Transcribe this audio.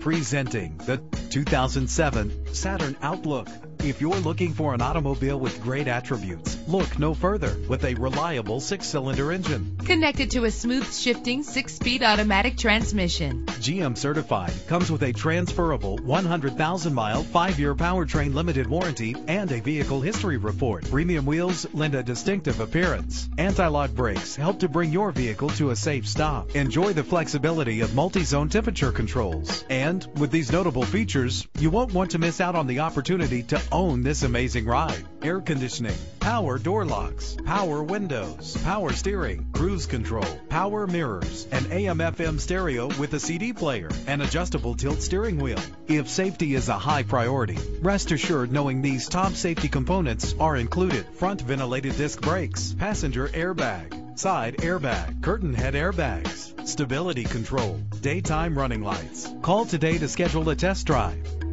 Presenting the 2007 Saturn Outlook. If you're looking for an automobile with great attributes, look no further. With a reliable 6-cylinder engine connected to a smooth shifting 6-speed automatic transmission. GM certified, comes with a transferable 100,000-mile 5-year powertrain limited warranty and a vehicle history report. Premium wheels lend a distinctive appearance. Anti-lock brakes help to bring your vehicle to a safe stop. Enjoy the flexibility of multi-zone temperature controls. And with these notable features, you won't want to miss out on the opportunity to own this amazing ride. Air conditioning, power door locks, power windows, power steering, cruise control, power mirrors, an AM/FM stereo with a CD player, an adjustable tilt steering wheel. If safety is a high priority, rest assured knowing these top safety components are included: front ventilated disc brakes, passenger airbag, side airbag, curtain head airbags, stability control, daytime running lights. Call today to schedule a test drive.